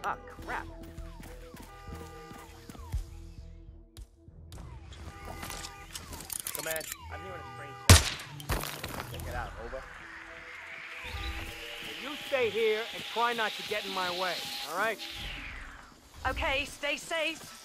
Ah, crap. Command, I'm hearing a strange sound. Check it out, over. You stay here and try not to get in my way, all right? Okay, stay safe.